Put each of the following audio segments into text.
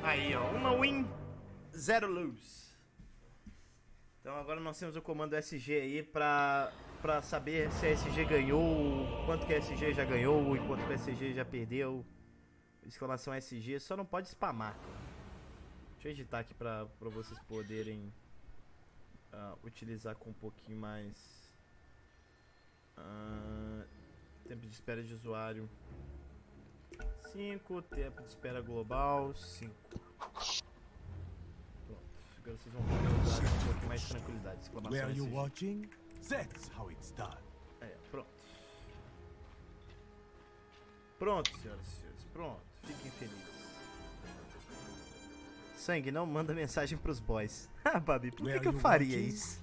Aí, ó, uma win, 0 lose. Então agora nós temos o comando SG aí pra saber se a SG ganhou, quanto que a SG já ganhou e quanto que a SG já perdeu. Exclamação SG, só não pode spamar. Deixa eu editar aqui pra vocês poderem utilizar com um pouquinho mais tempo de espera de usuário. 5, tempo de espera global, 5. Pronto, agora vocês vão poder usar com um pouquinho mais de tranquilidade. Exclamação SG. Pronto. Pronto, senhoras e senhores, pronto. Fiquem felizes. Sangue, não manda mensagem pros boys. Ah, Babi, por que eu faria isso?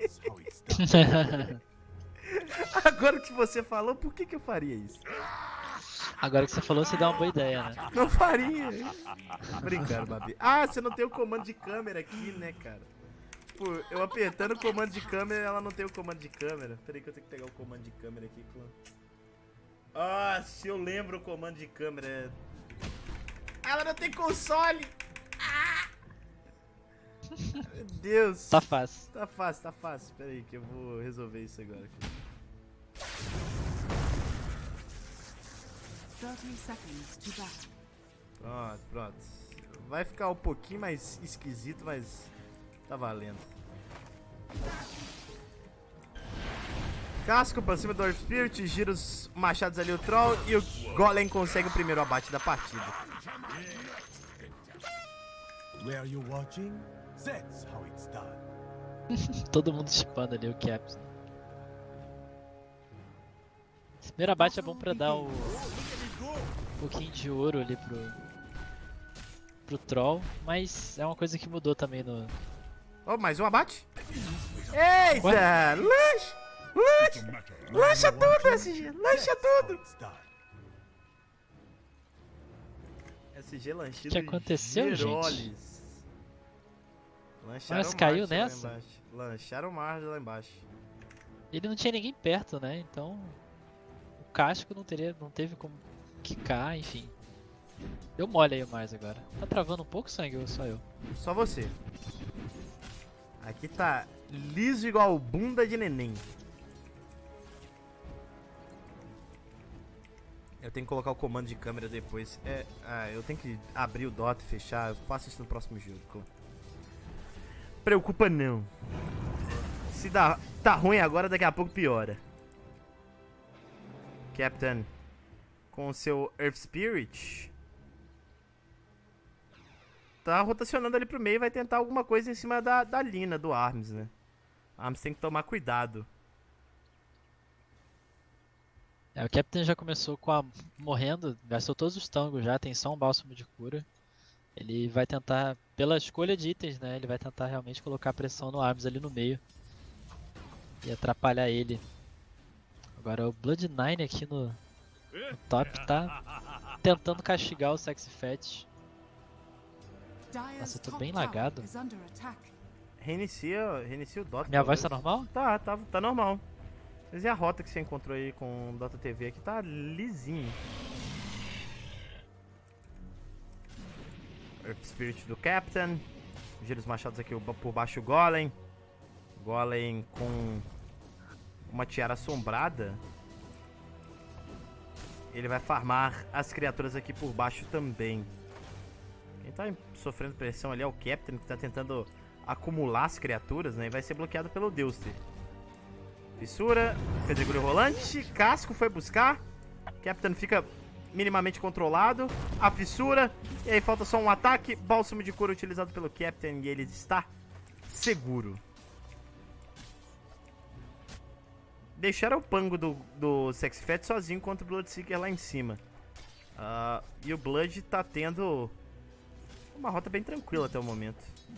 Agora que você falou, por que eu faria isso? Agora que você falou, você dá uma boa ideia, né? Não faria. Brincando, Babi. Ah, você não tem o comando de câmera aqui, né, cara? Tipo, eu apertando o comando de câmera, ela não tem o comando de câmera. Peraí que eu tenho que pegar o comando de câmera aqui, clã. Ah, se eu lembro o comando de câmera. Ela não tem console! Ah! Meu Deus! Tá fácil. Tá fácil, tá fácil. Pera aí que eu vou resolver isso agora aqui. 30 seconds to battle. Pronto, pronto. Vai ficar um pouquinho mais esquisito, mas tá valendo. Casco pra cima do Earth Spirit, gira os machados ali o Troll e o Golem consegue o primeiro abate da partida. Todo mundo chipando ali o Caps. Esse primeiro abate é bom pra dar um pouquinho de ouro ali pro Troll, mas é uma coisa que mudou também no... Oh, mais um abate? Eita! Lancha! Lancha! Lancha tudo, SG! Lancha tudo! SG lanchido. O que aconteceu, gente? Lancharam Mas caiu Marge lá nessa? embaixo. Lancharam Marge lá embaixo. Ele não tinha ninguém perto, né? Então o casco não teve como quicar, enfim. Deu mole aí o Mars agora. Tá travando um pouco, Sangue, ou só eu? Só você. Aqui tá liso igual bunda de neném. Eu tenho que colocar o comando de câmera depois. Eu tenho que abrir o Dota e fechar. Eu faço isso no próximo jogo. Preocupa não. Se tá ruim agora, daqui a pouco piora. Captain com o seu Earth Spirit tá rotacionando ali pro meio e vai tentar alguma coisa em cima da Lina, do Arms, né? Arms tem que tomar cuidado. O Captain já começou morrendo, gastou todos os tangos já, tem só um bálsamo de cura. Ele vai tentar, pela escolha de itens, né? Ele vai tentar realmente colocar pressão no Arms ali no meio e atrapalhar ele. Agora o Blood9 aqui no top tá tentando castigar o Sexy Fat. Nossa, eu tô bem lagado. Reinicia o Dota. Minha voz tá normal? Tá normal. Mas e a rota que você encontrou aí com o Dota TV aqui? Tá lisinho. Earth Spirit do Captain. Gira os machados aqui por baixo o Golem. Golem com uma tiara assombrada. Ele vai farmar as criaturas aqui por baixo também. Quem tá sofrendo pressão ali é o Captain, que tá tentando acumular as criaturas, né? E vai ser bloqueado pelo Deuster. Fissura, pedregulho rolante, casco foi buscar. Captain fica minimamente controlado. A fissura, e aí falta só um ataque. Bálsamo de cura utilizado pelo Captain e ele está seguro. Deixaram o pango do Sexy Fat sozinho contra o Bloodseeker lá em cima. E o Blood tá tendo uma rota bem tranquila até o momento.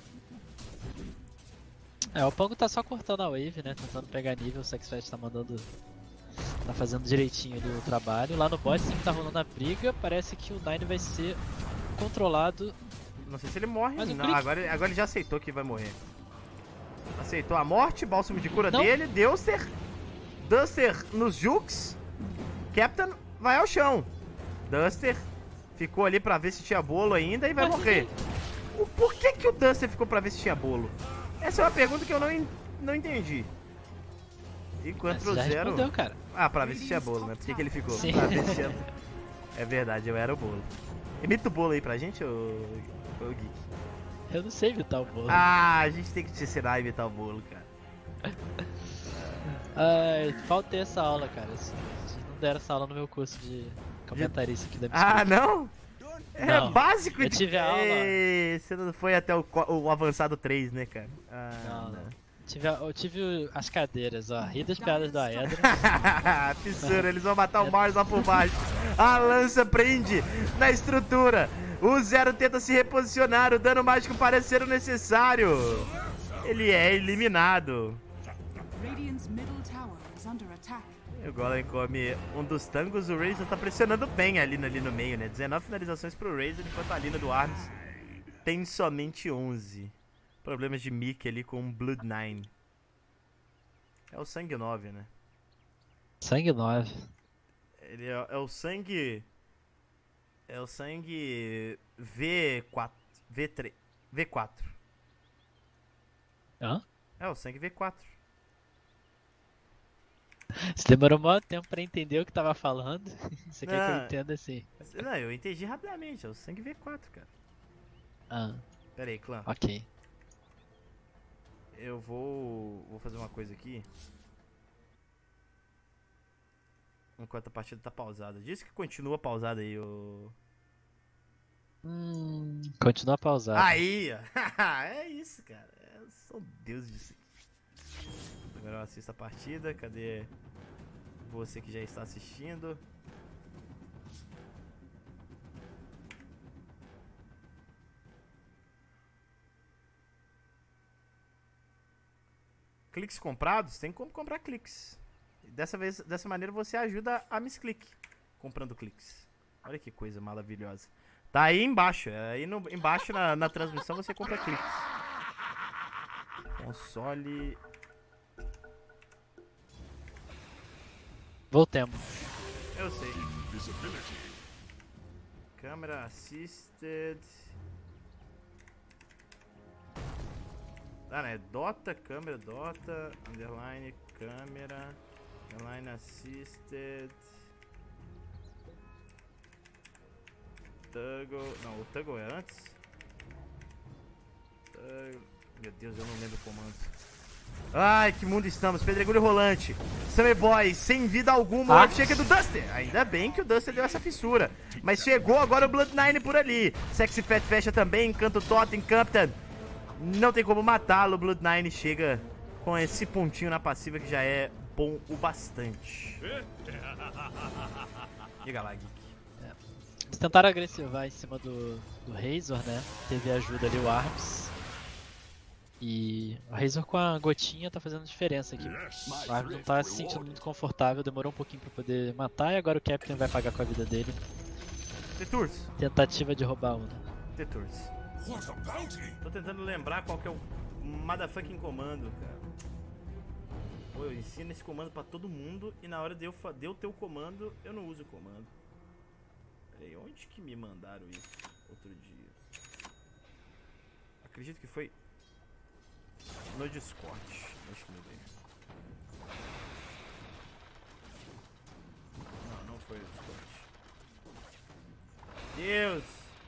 O Pango tá só cortando a wave, né? Tentando pegar nível, o Sexy Fat tá mandando... Tá fazendo direitinho ali o trabalho. Lá no bot sim tá rolando a briga, parece que o Nine vai ser controlado. Não sei se ele morre, mas não. Agora ele já aceitou que vai morrer. Aceitou a morte, bálsamo de cura dele, Duster nos jukes. Captain vai ao chão. Duster ficou ali pra ver se tinha bolo ainda e vai morrer. Por que o Duster ficou pra ver se tinha bolo? Essa é uma pergunta que eu não entendi. Enquanto Você o já Zero... respondeu, cara. Ah, pra ver se tinha bolo, né? Por que ele ficou? Sim. Pra ver se tinha... É verdade, eu era o bolo. Imita o bolo aí pra gente, ô Geek. Eu não sei imitar o bolo. Ah, a gente tem que te ensinar a imitar o bolo, cara. Ai, faltei essa aula, cara. Vocês não deram essa aula no meu curso de comentarista aqui da Biscoito. Ah, não? É Não, básico eu tive a aula. Ei, você não foi até o avançado 3, né, cara? Ah, Não. Eu tive as cadeiras, ó. Ri das piadas do Aedra. Fissura, eles vão matar o Mars lá por baixo. A lança prende na estrutura. O Zero tenta se reposicionar. O dano mágico parece ser o necessário. Ele é eliminado. Radiant's middle tower is under attack. O Golem come um dos tangos. O Razor tá pressionando bem ali no meio, né? 19 finalizações pro Razor, enquanto a Lina do Arms tem somente 11. Problemas de Mickey ali com o Blood 9. É o sangue 9, né? Sangue 9. Ele é o sangue... É o sangue V4. V4. Hã? É o sangue V4. Você demorou muito tempo pra entender o que tava falando. Você quer que eu Não. entenda assim? Não, eu entendi rapidamente. É o sangue V4, cara. Ah, Pera aí, clã. ok. Eu vou fazer uma coisa aqui. Enquanto a partida tá pausada. Diz que continua pausada aí, ô... Continua pausado. Aí, ó. É isso, cara. Eu sou Deus disso aqui. Agora eu assisto a partida. Cadê você que já está assistindo? Cliques comprados? Tem como comprar cliques. Dessa maneira você ajuda a Miss Click comprando cliques. Olha que coisa maravilhosa. Tá aí embaixo. Aí embaixo na transmissão você compra cliques. Console. Voltemos. Eu sei. Câmera assisted. Ah, né? Dota, câmera, Dota, underline, câmera, underline assisted. Toggle. Não, o Toggle é antes? Meu Deus, eu não lembro o comando. Ai, que mundo estamos. Pedregulho rolante. Summer Boy, sem vida alguma. O Orb chega do Duster. Ainda bem que o Duster deu essa fissura. Mas chegou agora o Blood9 por ali. Sexy Fat fecha também. Encanto Totem, Captain. Não tem como matá-lo. O Blood9 chega com esse pontinho na passiva que já é bom o bastante. Diga lá, Geek. Eles tentaram agressivar em cima do Razor, né? Teve ajuda ali o Arms. E o Razor com a gotinha tá fazendo diferença aqui. O Arms não tá se sentindo muito confortável, demorou um pouquinho pra poder matar e agora o Captain vai pagar com a vida dele. Detours. Tentativa de roubar um. Detours. Tô tentando lembrar qual que é o motherfucking comando, cara. Pô, eu ensino esse comando pra todo mundo e na hora de eu ter o comando, eu não uso o comando. Peraí, onde que me mandaram isso outro dia? Acredito que foi no Discord. Deixa eu ver. Não foi no Discord. Deus!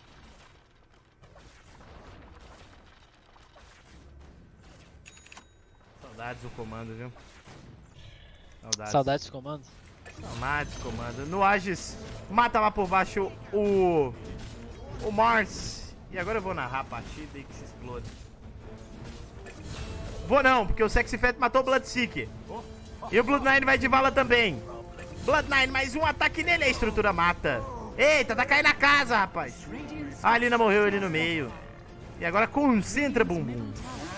Saudades do comando, viu? Saudades do comando? Saudades do comando. No Aegis, mata lá por baixo o Mars. E agora eu vou narrar a partida e que se explode. Vou não, porque o Sexy Fat matou o Bloodseeker. E o Blood9 vai de vala também. Blood9, mais um ataque nele, a estrutura mata. Eita, tá caindo na casa, rapaz. A Alina morreu ali no meio. E agora concentra, bumbum.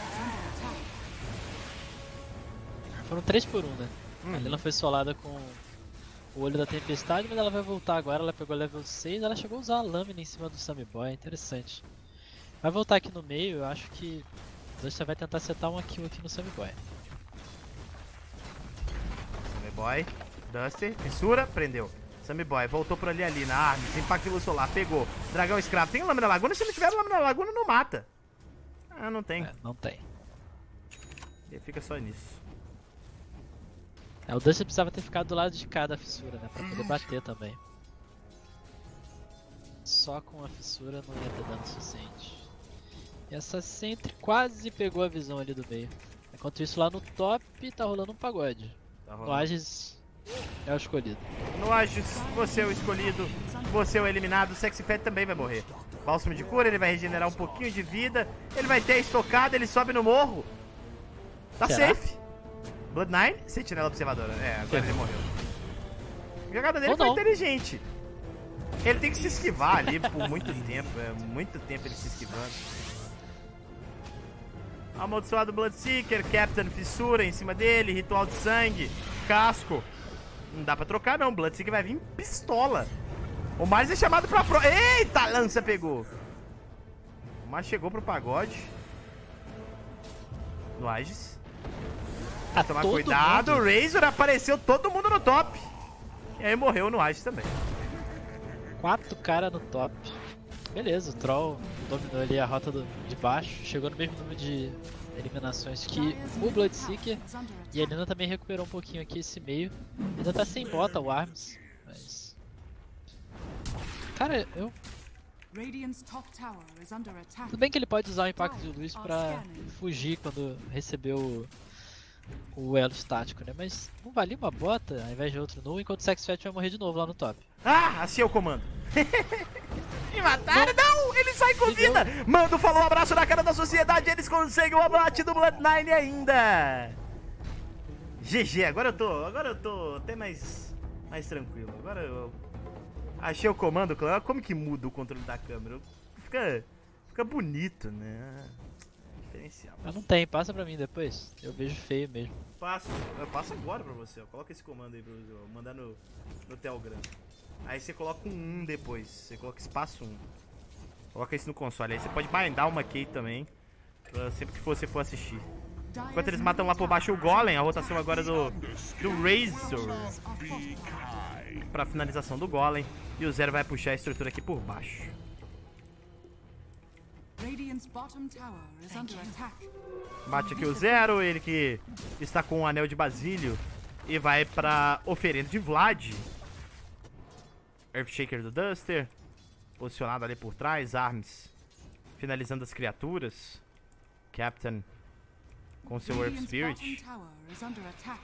Foram 3 por 1, né? A Lina foi solada com o olho da tempestade, mas ela vai voltar agora. Ela pegou level 6, ela chegou a usar a lâmina em cima do Sammy Boy, interessante. Vai voltar aqui no meio, eu acho que o Duster vai tentar setar uma kill aqui no Sammy Boy. Sammy Boy, Duster, fissura, prendeu. Sammy Boy voltou por ali na Arms. Impacto de luz solar, pegou. Dragão escravo. Tem lâmina laguna? Se não tiver lâmina laguna, não mata. Ah, não tem. Não tem. E fica só nisso. O Dusty precisava ter ficado do lado de cá da fissura, né? Pra poder bater também. Só com a fissura não ia ter dano suficiente. E essa Sentry quase pegou a visão ali do meio. Enquanto isso, lá no top tá rolando um pagode. Tá O rolando. Aegis é o escolhido. No Aegis, você é o escolhido. Você é o eliminado. O Sexy Fat também vai morrer. Bálsamo de cura, ele vai regenerar um pouquinho de vida. Ele vai ter a estocada, ele sobe no morro. Tá Será? safe. Blood9, sentinela observadora. É, agora ele morreu. A jogada dele Ou foi não. inteligente. Ele tem que se esquivar ali por muito tempo. É muito tempo ele se esquivando. Amaldiçoado Bloodseeker, Captain Fissura em cima dele, ritual de sangue, casco. Não dá pra trocar não, Bloodseeker vai vir pistola. O Mars é chamado pra pro... Eita, a lança pegou. O Mars chegou pro pagode. No Aegis. Tá Tomar todo cuidado, mundo. o Razor apareceu todo mundo no top. E aí morreu no Aegis também. 4 caras no top. Beleza, o Troll dominou ali a rota de baixo. Chegou no mesmo número de eliminações que o Bloodseeker. E a Lina também recuperou um pouquinho aqui esse meio. Ainda tá sem bota o Arms. Mas... Cara, eu... Radiant's top tower is under attack. Tudo bem que ele pode usar o impacto de luz pra fugir quando recebeu o elo estático, né? Mas não valia uma bota ao invés de outro null, enquanto o Sex Fat vai morrer de novo lá no top. Ah, assim é o comando. Me mataram? Não, ele sai com Me deu. vida. Mando falou um abraço na cara da sociedade. Eles conseguem o abate do Blood9 ainda. GG, agora eu tô até mais tranquilo. Agora eu achei o comando, claro. Como que muda o controle da câmera? Fica bonito, né? Diferencial. Mas não tem, passa pra mim depois. Eu vejo feio mesmo. Eu passo agora pra você, ó. Coloca esse comando aí pra você, ó. Mandar no Telegram. Aí você coloca um 1 depois. Você coloca espaço 1. Coloca isso no console. Aí você pode bindar uma key também. Sempre que você for assistir. Enquanto eles matam lá por baixo o Golem, a rotação agora do Razor pra finalização do Golem. E o Zero vai puxar a estrutura aqui por baixo. Radiant's bottom tower is under attack. Bate aqui o Zero, ele que está com o anel de Basílio. E vai pra oferenda de Vlad. Earthshaker do Duster. Posicionado ali por trás. Arms finalizando as criaturas. Captain com seu Earth Radiant's Spirit. bottom tower is under attack.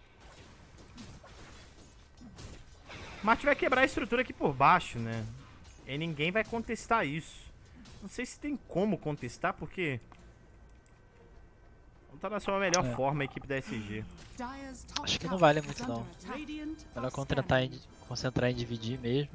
Marte vai quebrar a estrutura aqui por baixo, né? E ninguém vai contestar isso. Não sei se tem como contestar, porque não tá na sua melhor forma a equipe da SG. Dire's top Acho que não tower vale is muito, under não. attack. Radiant Melhor are concentrar em dividir mesmo.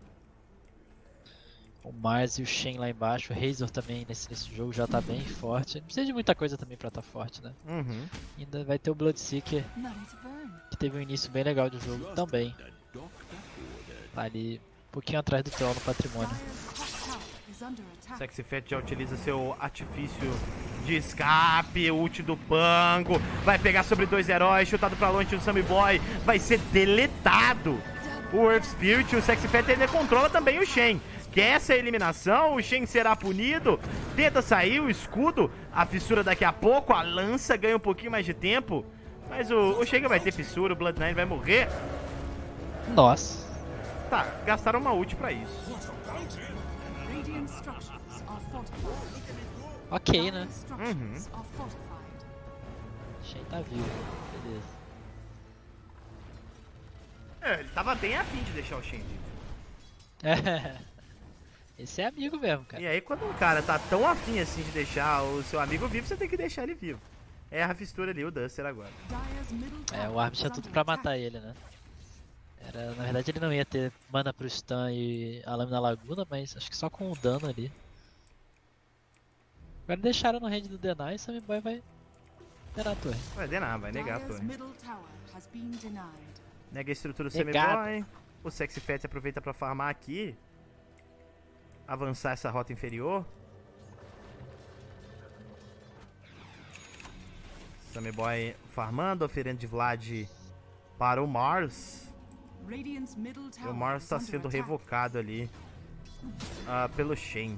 O Mars e o Shen lá embaixo. O Razor também nesse jogo já tá bem forte. Não precisa de muita coisa também pra tá forte, né? Uhum. Ainda vai ter o Bloodseeker, none to burn. que teve um início bem legal de jogo também. Tá ali um pouquinho atrás do Troll no patrimônio. Dire's top tower is under attack. Sexy Fat já utiliza seu artifício de escape, ult do Pango. Vai pegar sobre 2 heróis, chutado pra longe o Sammy Boy. Vai ser deletado. O Earth Spirit, o Sexy Fat ainda controla também o Shen. Quer essa eliminação, o Shen será punido. Tenta sair, o escudo, a fissura daqui a pouco. A lança ganha um pouquinho mais de tempo. Mas o Shen vai ter fissura, o Blood9 vai morrer. Nossa. Tá, gastaram uma ult pra isso. Radiant structures are fortified. Ok, né? Dire's structures are fortified. Shen tá vivo. Beleza. Ele tava bem afim de deixar o Shen vivo. Esse é amigo mesmo, cara. E aí, quando um cara tá tão afim assim de deixar o seu amigo vivo, você tem que deixar ele vivo. É a fistura ali, o Duster agora. Dire's middle tower O Arms tinha is tudo under pra attack. matar ele, né? Na verdade ele não ia ter mana pro stun e a lâmina laguna, mas acho que só com o dano ali. Agora deixaram no range do Deny e Sammy Boy vai pegar a torre. Vai denar, vai negar a Dire's torre. middle tower has been denied. Nega a estrutura do Negado. Semi-Boy. O Sexy Fat aproveita pra farmar aqui. Avançar essa rota inferior. Semi-Boy farmando, oferendo de Vlad para o Mars. Radiant's middle E o tower Morris is tá under sendo attack. revocado ali pelo Shen.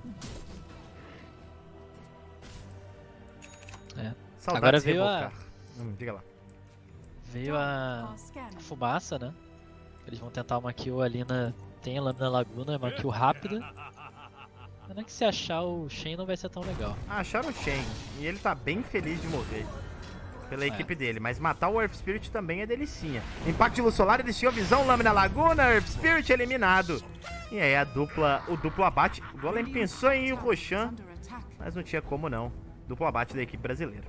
É. Saudades Agora de veio revocar. Diga lá. Veio a fumaça, né? Eles vão tentar uma kill ali na... Tem a Lâmina Laguna, uma kill rápida. Mas não é que se achar o Shen não vai ser tão legal. Acharam o Shen. E ele tá bem feliz de morrer. Pela equipe dele. Mas matar o Earth Spirit também é delicinha. Impacto de luz solar, eles tinham visão. Lâmina Laguna, Earth Spirit eliminado. E aí o duplo abate. O Golem pensou em ir o Roshan, mas não tinha como não. Duplo abate da equipe brasileira.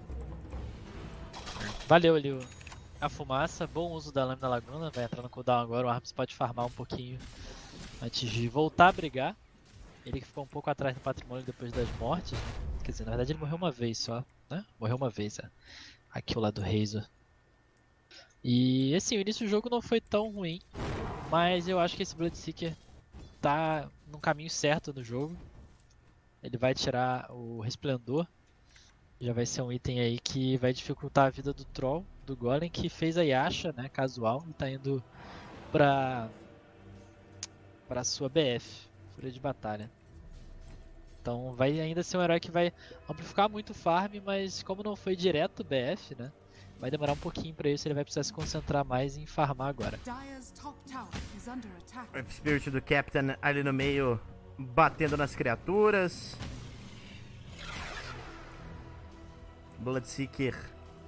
Valeu ali a fumaça, bom uso da Lâmina Laguna, vai entrar no cooldown agora, o Arms pode farmar um pouquinho antes de voltar a brigar. Ele que ficou um pouco atrás do patrimônio depois das mortes, né? Quer dizer, na verdade ele morreu uma vez só, né? Morreu uma vez, aqui o lado do Razor. E assim, o início do jogo não foi tão ruim, mas eu acho que esse Bloodseeker tá no caminho certo no jogo. Ele vai tirar o Resplendor. Já vai ser um item aí que vai dificultar a vida do Troll, do Golem, que fez a Yasha, né, casual, e tá indo pra sua BF, Fúria de Batalha. Então vai ainda ser um herói que vai amplificar muito o farm, mas como não foi direto BF, né, vai demorar um pouquinho pra isso, ele vai precisar se concentrar mais em farmar agora. O Spirit do Captain ali no meio, batendo nas criaturas. Bloodseeker.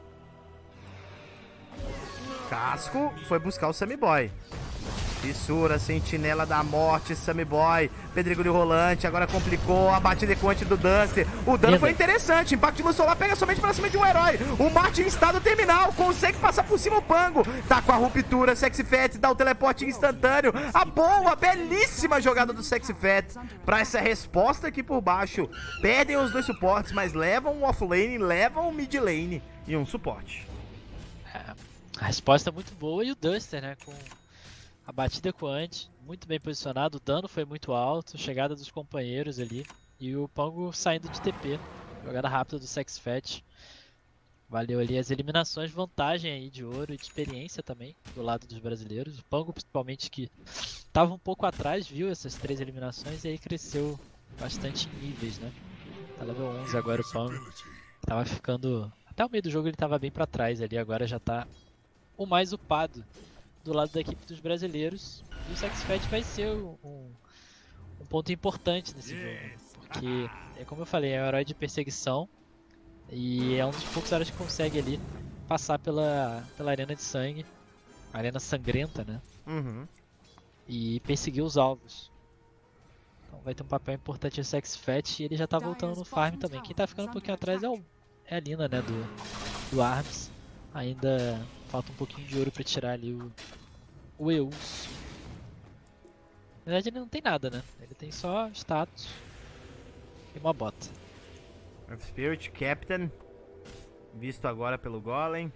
Casco foi buscar o Sammy Boy. Fissura, sentinela da morte, Sammy Boy. Pedregulho rolante, agora complicou. A batida ecoante do Duster. O dano foi interessante. Impacto de luz solar pega somente pra cima de um herói. O Martin em estado terminal. Consegue passar por cima o Pango. Tá com a ruptura. Sexy Fat dá o teleporte instantâneo. A boa, belíssima jogada do Sexy Fat pra essa resposta aqui por baixo. Perdem os dois suportes, mas levam o offlane, levam o mid lane e um suporte. A resposta é muito boa e o Duster, né, com a batida ecoante, muito bem posicionado, o dano foi muito alto, chegada dos companheiros ali. E o Pango saindo de TP, jogada rápida do Sexy Fat. Valeu ali as eliminações, vantagem aí de ouro e de experiência também, do lado dos brasileiros. O Pango principalmente que estava um pouco atrás, viu essas 3 eliminações e aí cresceu bastante em níveis, né. Tá level 11 agora o Pango, tava ficando... Até o meio do jogo ele tava bem pra trás ali, agora já tá o mais upado do lado da equipe dos brasileiros. E o Sexy Fat vai ser um ponto importante nesse jogo, porque, como eu falei, é um herói de perseguição e é um dos poucos heróis que consegue ali passar pela arena de sangue, arena sangrenta, né? E perseguir os alvos. Então vai ter um papel importante o Sexy Fat e ele já tá voltando no farm também. Quem tá ficando um pouquinho atrás é a Lina, né, do Arms. Ainda falta um pouquinho de ouro pra tirar ali o Eus. Na verdade ele não tem nada, né? Ele tem só status e uma bota. Earth Spirit, Captain, visto agora pelo Golem.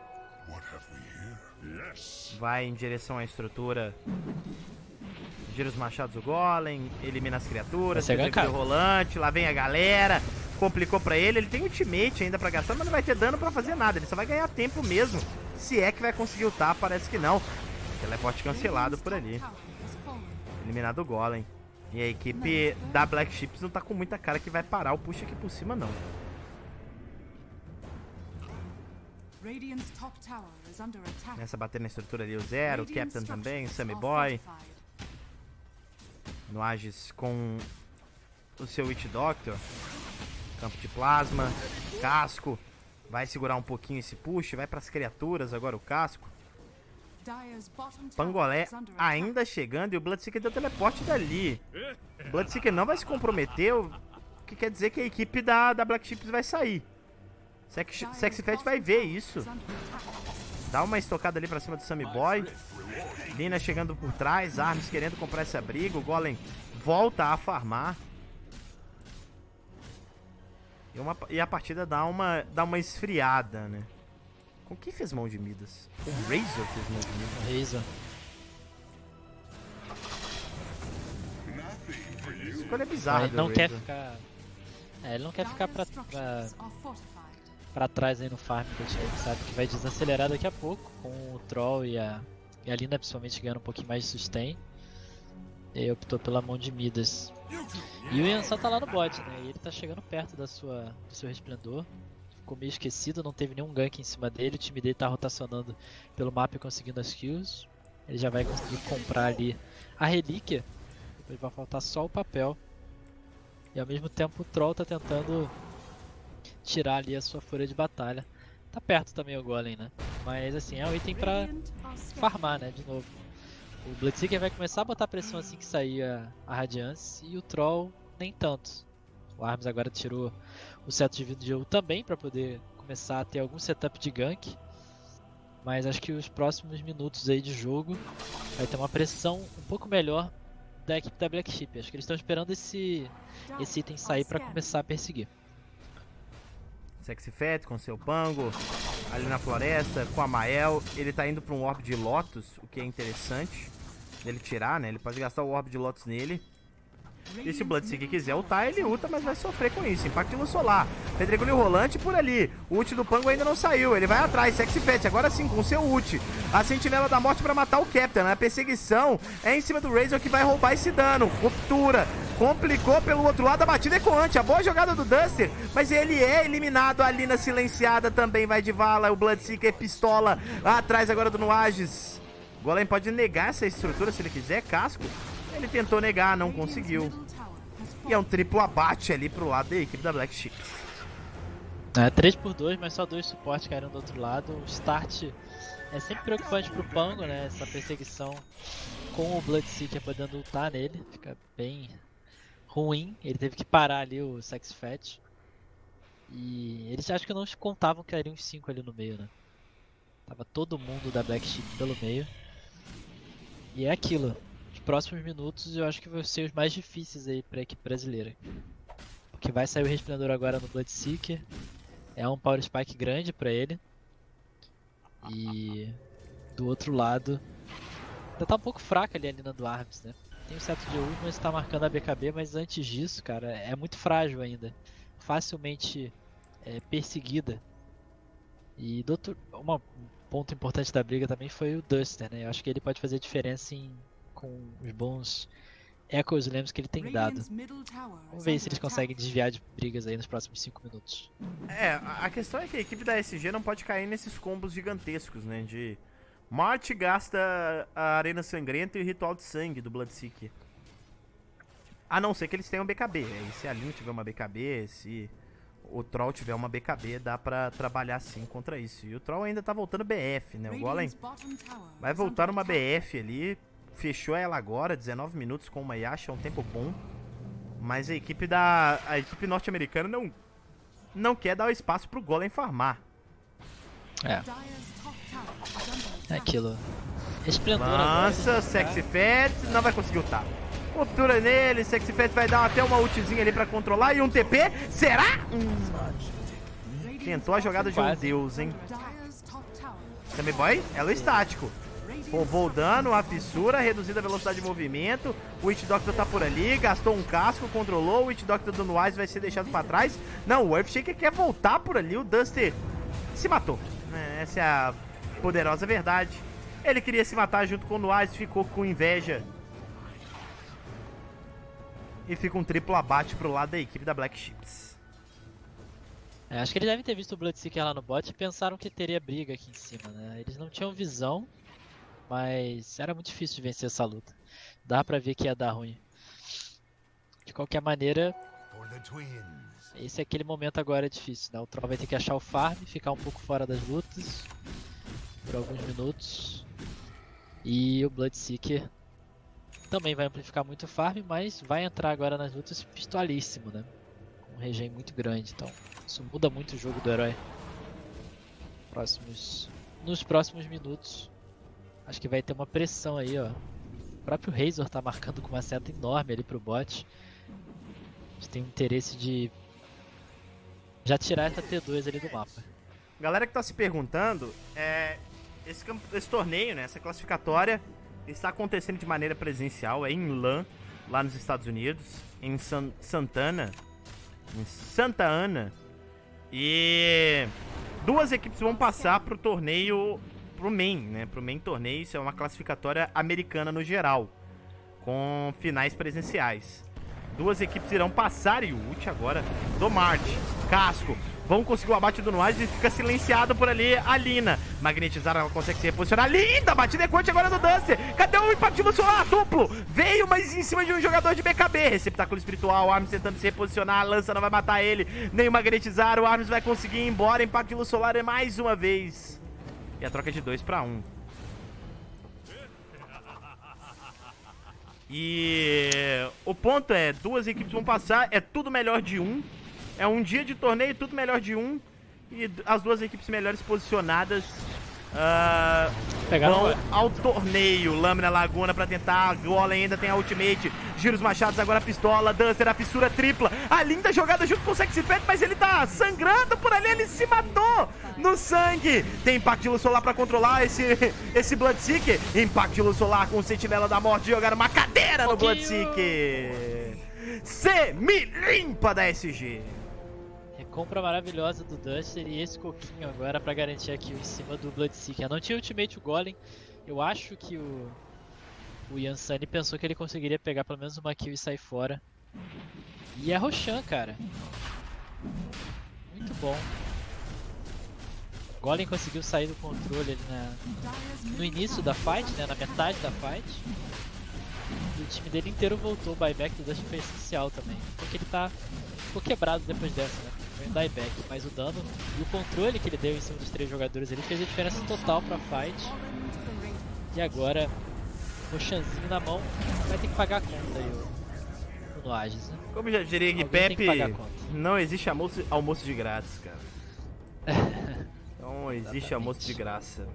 Vai em direção à estrutura. Gira os machados do Golem, elimina as criaturas, pedregulho rolante, lá vem a galera. Complicou pra ele, ele tem ultimate ainda pra gastar, mas não vai ter dano pra fazer nada, ele só vai ganhar tempo mesmo. Se é que vai conseguir ultar, parece que não. Teleporte cancelado por ali. Eliminado o Golem. E a equipe da Black Chips não tá com muita cara que vai parar o push aqui por cima, não. Nessa batendo na estrutura ali o Zero, o Captain também, o Sammy Boy. No Aegis com o seu Witch Doctor. Campo de plasma, casco. Vai segurar um pouquinho esse push, vai pras criaturas agora o casco. Pangolé ainda chegando e o Bloodseeker deu teleporte dali. O Bloodseeker não vai se comprometer, o que quer dizer que a equipe da Black Chips vai sair. Sexy Fat vai ver isso. Dá uma estocada ali pra cima do Sammy Boy. Lina chegando por trás, Arms querendo comprar esse abrigo. O Golem volta a farmar. E a partida dá uma esfriada, né? Com quem fez mão de Midas? O Razor fez mão de Midas. Razor. Escolha bizarra. Ele não quer ficar. Ele não quer ficar pra trás aí no farm, porque ele sabe que vai desacelerar daqui a pouco com o Troll e E a Lina principalmente ganhando um pouquinho mais de sustain. E aí optou pela mão de Midas. E o Yansan tá lá no bot, né? E ele tá chegando perto do seu resplendor. Ficou meio esquecido, não teve nenhum gank em cima dele. O time dele tá rotacionando pelo mapa e conseguindo as kills. Ele já vai conseguir comprar ali a relíquia. Depois vai faltar só o papel. E ao mesmo tempo o Troll tá tentando tirar ali a sua fúria de batalha. Tá perto também o Golem, né? Mas assim, é um item pra Radiant are farmar, né? De novo. O Bloodseeker vai começar a botar pressão assim que sair a Radiance. E o Troll nem tanto. O Arms agora tirou o seto de vida de jogo também pra poder começar a ter algum setup de gank. Mas acho que os próximos minutos aí de jogo vai ter uma pressão um pouco melhor da equipe da Black Sheep. Acho que eles estão esperando esse item sair pra começar a perseguir. Sexy Fat com seu Pango, ali na floresta, com a Mael. Ele tá indo pra um Orb de Lotus, o que é interessante dele tirar, né? Ele pode gastar o Orb de Lotus nele. E se o Bloodseeker quiser ultar, ele ulta, mas vai sofrer com isso. Impacto de luz solar. Pedregulho rolante por ali. O ult do Pango ainda não saiu. Ele vai atrás. Sexy Fat, agora sim, com o seu ult. A Sentinela da Morte pra matar o Captain. A perseguição é em cima do Razor que vai roubar esse dano. Ruptura. Complicou pelo outro lado. A batida ecoante. A boa jogada do Duster. Mas ele é eliminado ali na silenciada. Também vai de vala. O Bloodseeker pistola atrás agora do Nuages. O Golem pode negar essa estrutura se ele quiser. Casco. Ele tentou negar, não conseguiu. E é um triplo abate ali pro lado da equipe da Black Sheep. É 3x2, mas só 2 suportes caíram do outro lado. O start é sempre preocupante pro Pango, né? Essa perseguição com o Bloodseeker podendo ultar nele. Fica bem ruim. Ele teve que parar ali o Sexy Fat. E eles acho que não contavam que eram uns 5 ali no meio, né? Tava todo mundo da Black Sheep pelo meio. E é aquilo. Próximos minutos eu acho que vão ser os mais difíceis aí pra equipe brasileira. Porque vai sair o Resplendor agora no Bloodseeker. É um Power Spike grande pra ele. E do outro lado ainda tá um pouco fraca ali a Lina do Arms, né? Tem o seto de ult, mas tá marcando a BKB, mas antes disso, cara, é muito frágil ainda. Facilmente perseguida. E do outro, um ponto importante da briga também foi o Duster, né? Eu acho que ele pode fazer diferença com os bons Echo Slams que ele tem dado. Vamos ver se eles conseguem desviar de brigas aí nos próximos 5 minutos. A questão é que a equipe da SG não pode cair nesses combos gigantescos, né? De Marte gasta a Arena Sangrenta e o Ritual de Sangue do Bloodseeker. A não ser que eles tenham BKB. E se a Lina tiver uma BKB, se o Troll tiver uma BKB, dá pra trabalhar sim contra isso. E o Troll ainda tá voltando BF, né? O Golem vai voltar uma BF ali. Fechou ela agora, 19 minutos com uma Yasha, é um tempo bom. Mas a equipe norte-americana não quer dar o espaço pro Golem farmar. É aquilo. Resplendor Lança, Sexy Fat, não vai conseguir ultar. Ruptura nele, Sexy Fat vai dar até uma ultzinha ali pra controlar. E um TP, será? Tentou a jogada de um deus, hein? Sammy Boy, elo estático. Povoou o dano, a fissura, reduzida a velocidade de movimento. O Witch Doctor tá por ali, gastou um casco, controlou. O Witch Doctor do Nuages vai ser deixado pra trás. Não, o Earthshaker quer voltar por ali. O Duster se matou. Essa é a poderosa verdade. Ele queria se matar junto com o Nuages, ficou com inveja. E fica um triplo abate pro lado da equipe da Black Sheeps. Acho que eles devem ter visto o Bloodseeker lá no bot e pensaram que teria briga aqui em cima, né? Eles não tinham visão. Mas era muito difícil de vencer essa luta. Dá pra ver que ia dar ruim. De qualquer maneira, esse é aquele momento agora difícil, né? O Troll vai ter que achar o farm, ficar um pouco fora das lutas por alguns minutos. E o Bloodseeker também vai amplificar muito o farm, mas vai entrar agora nas lutas pistolíssimo, né? Com um regen muito grande, então isso muda muito o jogo do herói. Nos próximos minutos. Acho que vai ter uma pressão aí, ó. O próprio Razor tá marcando com uma seta enorme ali pro bot. A gente tem um interesse de já tirar essa T2 ali do mapa. Galera que tá se perguntando, esse torneio, né, essa classificatória está acontecendo de maneira presencial, em LAN, lá nos Estados Unidos, em Santa Ana. E duas equipes vão passar pro torneio pro main, né? Pro main torneio, isso é uma classificatória americana no geral, com finais presenciais. Duas equipes irão passar e o ult agora do Marte. Casco. Vão conseguir o abate do Nuage e fica silenciado por ali a Lina. Magnetizar, ela consegue se reposicionar. Linda! Batida e corte agora do Duster. Cadê o impacto solar? Duplo. Veio, mas em cima de um jogador de BKB. Receptáculo espiritual. O Arms tentando se reposicionar. A lança não vai matar ele. Nem o magnetizar. O Arms vai conseguir ir embora. Impacto de luz solar é mais uma vez. E a troca de 2 para 1. E o ponto é, duas equipes vão passar, é tudo melhor de um. É um dia de torneio, tudo melhor de um. E as duas equipes melhores posicionadas vão ao torneio. Lâmina Laguna pra tentar. Golem ainda tem a ultimate. Giros machados, agora a pistola. Duster, a fissura tripla. A linda jogada junto com o Sexy Pet, mas ele tá sangrando por ali. Ele se matou no sangue. Tem impacto de luz solar pra controlar esse Bloodseeker. Impacto de luz solar com o Sentinela da Morte. Jogaram uma cadeira no Bloodseeker. Semi-limpa da SG. Compra maravilhosa do Duster e esse coquinho agora pra garantir aqui em cima do Bloodseeker. Não tinha ultimate o Golem. Eu acho que o Yansani pensou que ele conseguiria pegar pelo menos uma kill e sair fora. E é Roshan, cara. Muito bom. O Golem conseguiu sair do controle ali no início da fight, né, na metade da fight. E o time dele inteiro voltou. O buyback do Duster foi essencial também. Porque ele ficou quebrado depois dessa, né? Foi um dieback, mas o dano e o controle que ele deu em cima dos 3 jogadores ele fez a diferença total pra fight. E agora, o Xanzinho na mão, vai ter que pagar a conta aí o Nuages, né? Como já diria Gui Pepe, não existe almoço de grátis, cara. Não existe almoço de graça.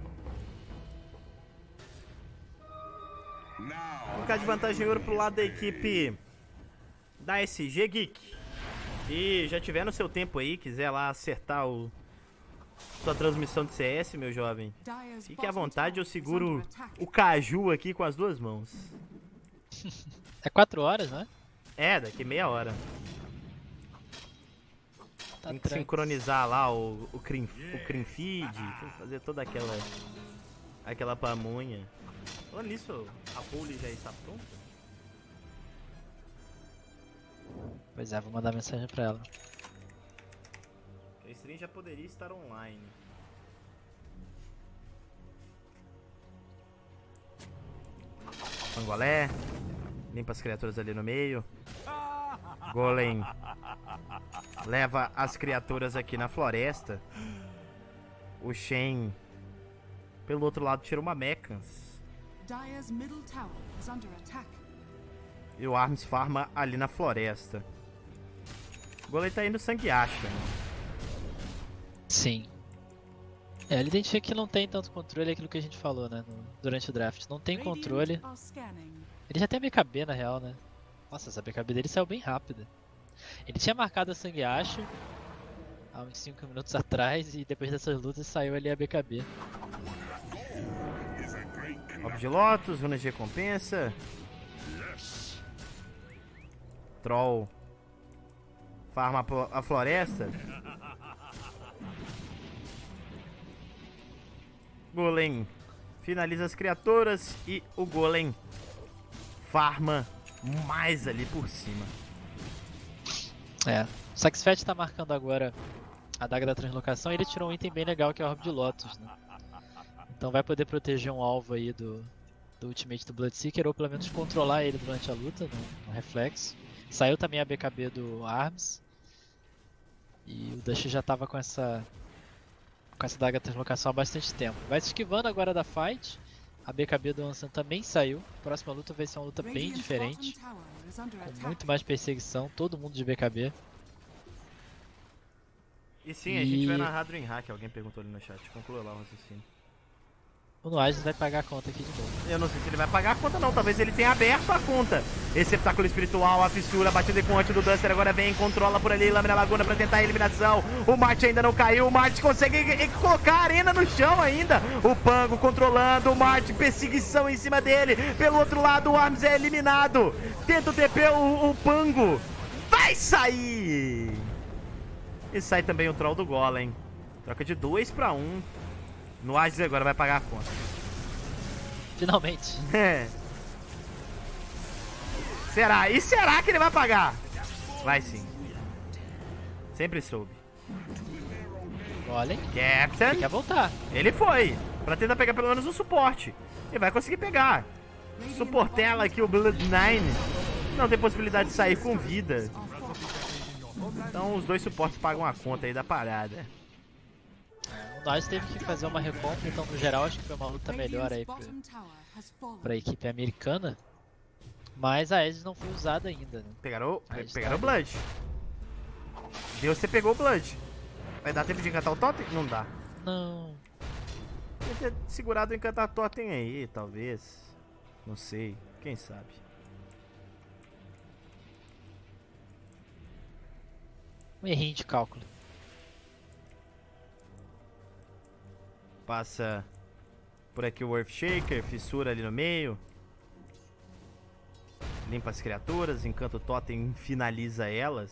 Um bocado de vantagem ouro pro lado da equipe da SG Geek. E já tiver no seu tempo aí, quiser lá acertar sua transmissão de CS, meu jovem, fique à vontade, eu seguro o caju aqui com as duas mãos. É 4 horas, né? É, daqui meia hora. Tem que sincronizar lá o Cream Feed, tem que fazer toda aquela pamonha. Falando nisso, a pole já está pronta? Pois é, vou mandar mensagem pra ela. A stream já poderia estar online. Pangolé. Limpa as criaturas ali no meio. Golem leva as criaturas aqui na floresta. O Shen pelo outro lado tira uma Mechans. E o Arms farma ali na floresta. O Golem tá indo sangue acha. Sim. Ele identifica que não tem tanto controle, aquilo que a gente falou, né, durante o draft. Não tem controle. Ele já tem a BKB na real, né? Nossa, essa BKB dele saiu bem rápida. Ele tinha marcado a sangue acha há uns 5 minutos atrás e depois dessas lutas saiu ali a BKB. Orbe de Lotus, runas de recompensa. Troll farma a floresta. Golem finaliza as criaturas e o Golem farma mais ali por cima. É, o Saxfet tá marcando agora a daga da translocação e ele tirou um item bem legal que é o Orbe de Lotus, né? Então vai poder proteger um alvo aí do ultimate do Bloodseeker ou pelo menos controlar ele durante a luta, no reflexo. Saiu também a BKB do Arms. E o Dust já tava com essa daga de translocação há bastante tempo. Vai se esquivando agora da fight. A BKB do Ansan também saiu. A próxima luta vai ser uma luta bem diferente. Com muito mais perseguição, todo mundo de BKB. E sim, a gente vai narrar Dreamhack, alguém perguntou ali no chat. Conclua lá o raciocínio. O Nuages vai pagar a conta aqui de novo. Eu não sei se ele vai pagar a conta não, talvez ele tenha aberto a conta. Receptáculo espiritual, a fissura, batida com anti do Duster, agora vem, controla por ali, Lâmina Laguna pra tentar a eliminação. O Marte ainda não caiu, o Marte consegue colocar a arena no chão ainda. O Pango controlando, o Marte, perseguição em cima dele. Pelo outro lado, o Arms é eliminado. Tenta o TP, o Pango vai sair. E sai também o Troll do Golem. Troca de 2 para 1. No Hades agora vai pagar a conta. Finalmente. É. Será? E será que ele vai pagar? Vai sim. Sempre soube. Olha, Captain. quer voltar. Ele foi. Pra tentar pegar pelo menos o suporte. Ele vai conseguir pegar. Suportela aqui, o Blood9. Não tem possibilidade de sair com vida. Então os dois suportes pagam a conta aí da parada. O Nós teve que fazer uma recompra, então no geral acho que foi uma luta melhor aí pra equipe americana. Mas a Aegis não foi usada ainda, né? Pegaram o Blood. Deus, você pegou o Blood. Vai dar tempo de encantar o Totem? Não dá. Não. Podia ter segurado o encantar Totem aí, talvez. Não sei. Quem sabe. Um errinho de cálculo. Passa por aqui o Earthshaker, fissura ali no meio. Limpa as criaturas, encanta o Totem, finaliza elas.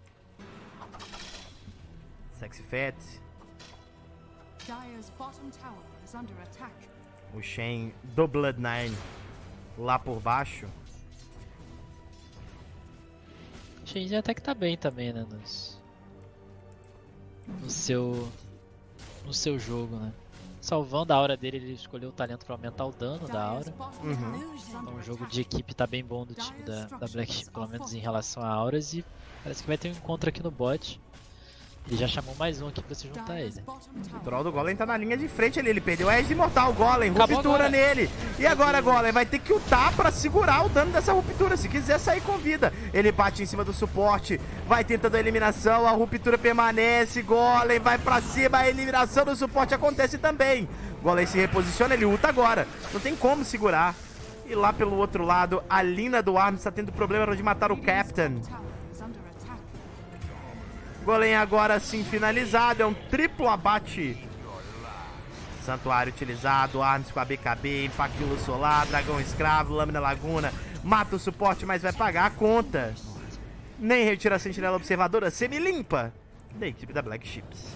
Sexy Fat. Dire's bottom tower is under attack. O Shen do Blood9 lá por baixo. O Shenji até que tá bem também, né? No seu jogo, né? Salvando a aura dele, ele escolheu o talento pra aumentar o dano da aura. Então o jogo de equipe tá bem bom do time da Black Sheep, pelo menos em relação a auras. E parece que vai ter um encontro aqui no bot. Ele já chamou mais um aqui pra se juntar a ele. O Troll do Golem tá na linha de frente ali. Ele perdeu a Edge Imortal. Golem, Acabou ruptura agora. nele. E agora, Golem vai ter que ultar pra segurar o dano dessa ruptura. Se quiser sair com vida. Ele bate em cima do suporte. Vai tentando a eliminação. A ruptura permanece. Golem vai pra cima. A eliminação do suporte acontece também. Golem se reposiciona. Ele ulta agora. Não tem como segurar. E lá pelo outro lado, a Lina do Arms tá tendo problema de matar o Captain. Golem agora sim finalizado, é um triplo abate. Santuário utilizado, Arms com a BKB, Impacto Solar, Dragão Escravo, Lâmina Laguna. Mata o suporte, mas vai pagar a conta. Nem retira a Sentinela Observadora, semi-limpa da equipe da Black Ships.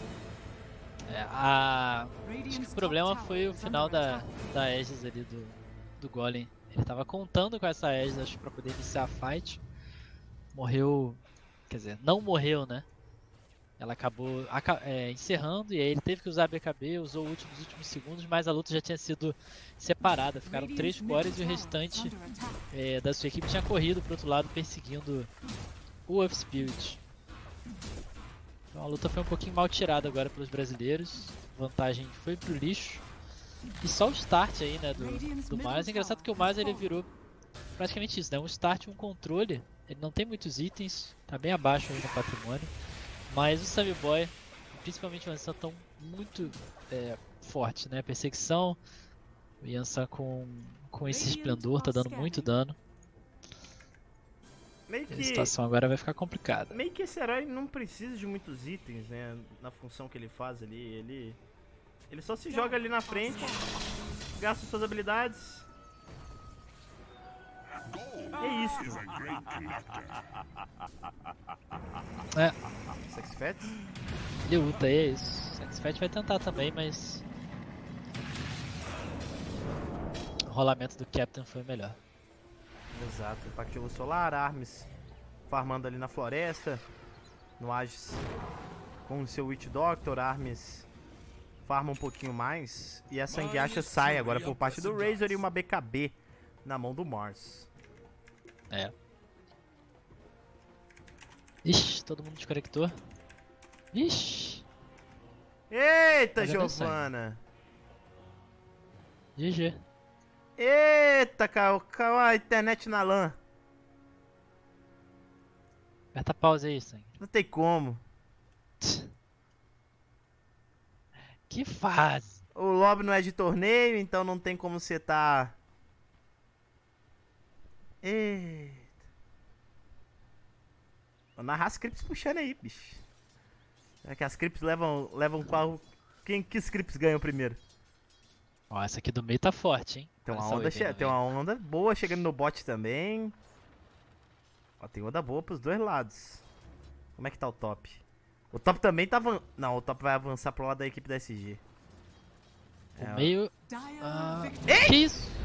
Acho que o problema foi o final da Aegis ali do Golem. Ele tava contando com essa Aegis, acho que pra poder iniciar a fight. Morreu, quer dizer, não morreu, né? Ela acabou encerrando e aí ele teve que usar a BKB, usou os últimos segundos, mas a luta já tinha sido separada. Ficaram 3 cores e o restante da sua equipe tinha corrido pro outro lado perseguindo o Earth Spirit. Então a luta foi um pouquinho mal tirada agora pelos brasileiros. A vantagem foi pro lixo. E só o start aí, né, do Mars. É engraçado que o Mars ele virou praticamente isso, né? Um start, um controle. Ele não tem muitos itens, tá bem abaixo aí no patrimônio. Mas o Sammy Boy, principalmente o Yansan, estão muito forte, né? Perseguição, o Yansan com esse esplendor tá dando muito dano. A situação agora vai ficar complicada. Meio que esse herói não precisa de muitos itens, né? Na função que ele faz ali. Ele só se joga ali na frente, gasta suas habilidades. É isso. Sexy Fat? Ele luta, é isso. Sexy Fat vai tentar também, mas o rolamento do Captain foi melhor. Exato, Impacto Solar, Arms farmando ali na floresta. No Aegis com o seu Witch Doctor, Arms farma um pouquinho mais. E a Sanguiacha sai agora por parte do Razor e uma BKB na mão do Mars. Ixi, todo mundo desconectou. Ixi. Eita, Giovana. GG. Eita, caiu a internet na LAN. Aperta pause aí, Sangue. Não tem como. Que fase. O lobby não é de torneio, então não tem como você tá... Eita. Vou narrar as Crips puxando aí, bicho. É que as Crips levam qual... Que Crips ganham primeiro? Ó, essa aqui do meio tá forte, hein? Tem uma onda boa chegando no bot também. Ó, tem onda boa pros dois lados. Como é que tá o top? O top também tá... Não, o top vai avançar pro lado da equipe da SG. O É, meio. Dire Ah, victory. que isso?